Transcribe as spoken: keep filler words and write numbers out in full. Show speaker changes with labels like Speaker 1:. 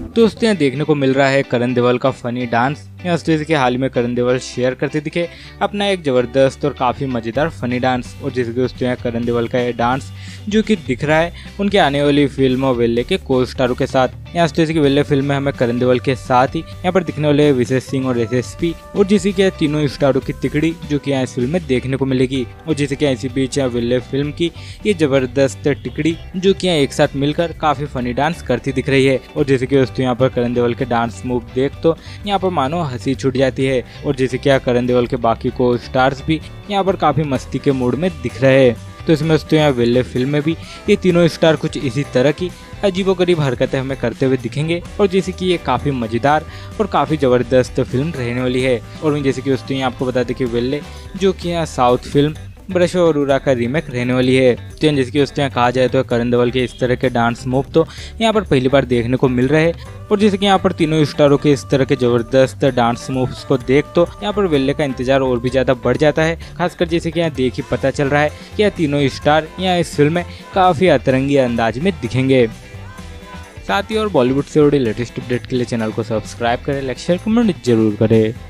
Speaker 1: दोस्तों यहाँ देखने को मिल रहा है करण देओल का फनी डांस। यहाँ जैसे कि हाल में करण देओल शेयर करते दिखे अपना एक जबरदस्त और काफी मजेदार फनी डांस। और जैसे कि दोस्तों यहाँ करण देओल का ये डांस जो कि दिख रहा है उनकी आने वाली फिल्म और वेल्ले के को स्टारों के साथ। यहाँ जैसे कि वेल्ले फिल्म में हमें करण देओल के साथ ही यहाँ पर दिखने वाले विशेष सिंह और एस एस पी और जैसे कि तीनों स्टारों की तिकड़ी जो कि यहाँ इस फिल्म में देखने को मिलेगी। और जैसे कि इसी बीच यहाँ वेल्ले फिल्म की ये जबरदस्त टिकड़ी जो कि यहाँ एक साथ मिलकर काफी फनी डांस करती दिख रही है। और जैसे कि दोस्तों यहाँ पर करण देओल के डांस मूव देख तो यहाँ पर मानो हंसी छूट जाती है। और जैसे कि करण देओल के बाकी को स्टार्स भी यहाँ पर काफी मस्ती के मूड में दिख रहे हैं। तो इसमें दोस्तों यहाँ वेल्ले फिल्म में भी ये तीनों स्टार कुछ इसी तरह की अजीबोगरीब हरकतें हमें करते हुए दिखेंगे। और जैसे कि ये काफी मजेदार और काफी जबरदस्त फिल्म रहने वाली है। और जैसे कि दोस्तों यहाँ आपको बता दें कि वेल्ले जो कि यहाँ साउथ फिल्म ब्रश और अरोरा का रीमेक रहने वाली है। तो जैसे कि दोस्तों यहाँ कहा जाए तो करण देओल के इस तरह के डांस मूव तो यहाँ पर पहली बार देखने को मिल रहे हैं। और जैसे कि यहाँ पर तीनों स्टारों के इस तरह के जबरदस्त डांस मूव्स को देख तो यहाँ पर वेल्ले का इंतजार और भी ज्यादा बढ़ जाता है। खासकर जैसे कि यहाँ देख ही पता चल रहा है कि यह तीनों स्टार यहाँ इस फिल्म में काफी अतरंगी अंदाज में दिखेंगे। साथ ही और बॉलीवुड से जुड़ी लेटेस्ट अपडेट के लिए चैनल को सब्सक्राइब करें, लाइक शेयर कमेंट जरूर करें।